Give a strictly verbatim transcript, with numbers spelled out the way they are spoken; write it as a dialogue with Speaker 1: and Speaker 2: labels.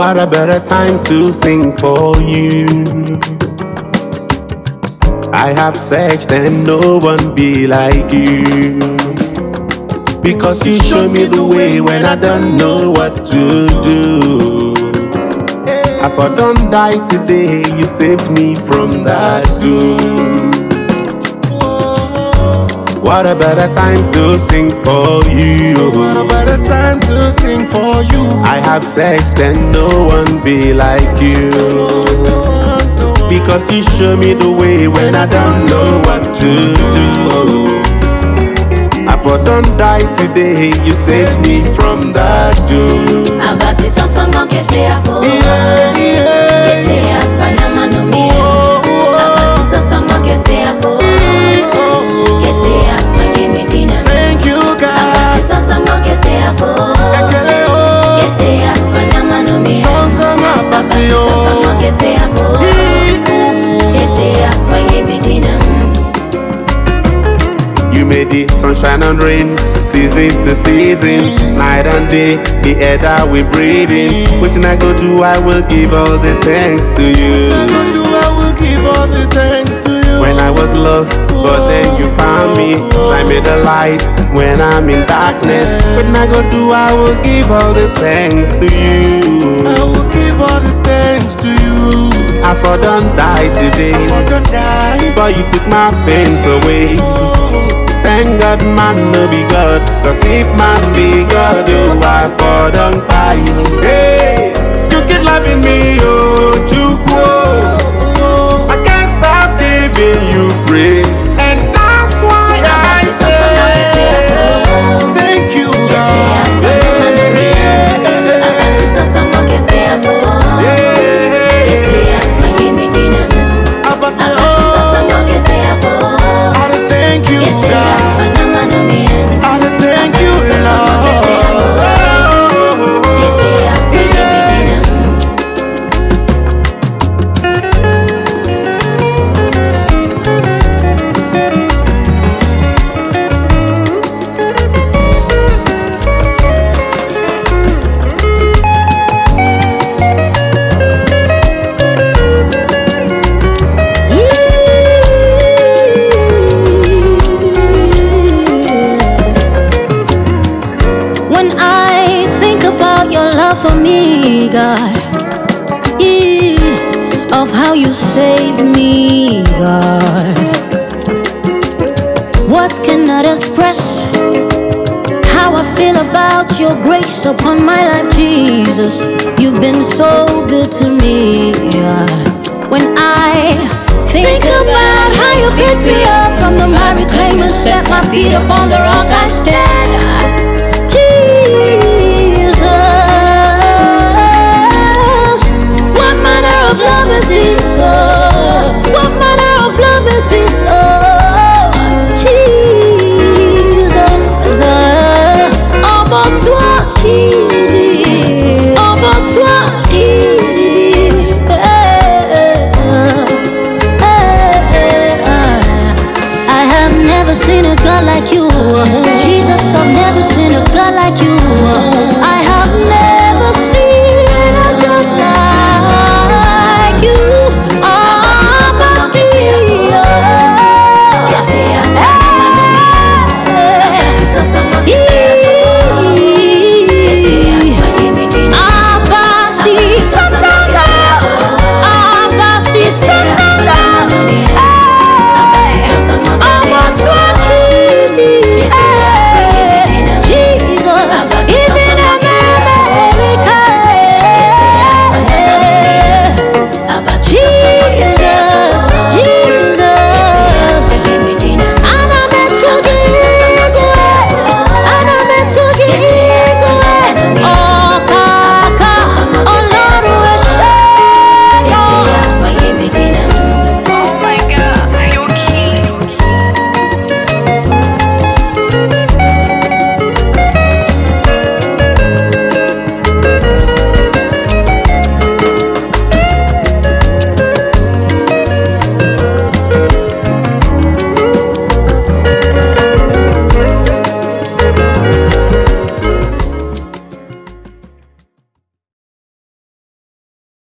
Speaker 1: What a better time to sing for you. I have searched and no one be like you, because you show me the way when I don't know what to do. I for don't die today, you saved me from that doom. What a better time to sing for you.
Speaker 2: What a better time to sing for you.
Speaker 1: I have searched and no one be like you, because you show me the way when I don't know what to do. I for don't die today, you saved me from that doom.
Speaker 3: Abasi sosongo kese afo, kese afana manomi. Abasi sosongo kese afo, kese afanye midina.
Speaker 2: Thank you, God.
Speaker 3: Abasi sosongo kese afo, kese afana manomi. Abasi sosongo kese afo, kese afanye midina.
Speaker 1: You made the sunshine and rain, season to season, night and day, the air that we breathe in. What I go do, I will give all the thanks to you.
Speaker 2: I go do, I will give all the thanks to you.
Speaker 1: When I was lost, but then you found me. Shine me the light when I'm in darkness. What I go do, I will give all the thanks to you.
Speaker 2: I will give all the thanks to you.
Speaker 1: I for don't die today,
Speaker 2: I for don't die,
Speaker 1: but you took my pains away. Thank God man no be God, cause if man be God, oh I for don't die. Hey, you keep loving me, oh Chukwu. I can't stop giving you praise, and that's why I say
Speaker 2: thank you, God.
Speaker 3: For me, God, yeah, of how you saved me, God. Words cannot express how I feel about your grace upon my life, Jesus. You've been so good to me, yeah. When I think about how you picked me up from the miry clay and set my feet upon the rock I stand, of love is this, oh, what manner of love is this, oh, Jesus, oh, but toi qui dis, oh, but toi qui dis, I have never seen a God like you, Jesus, I've never seen a God like you.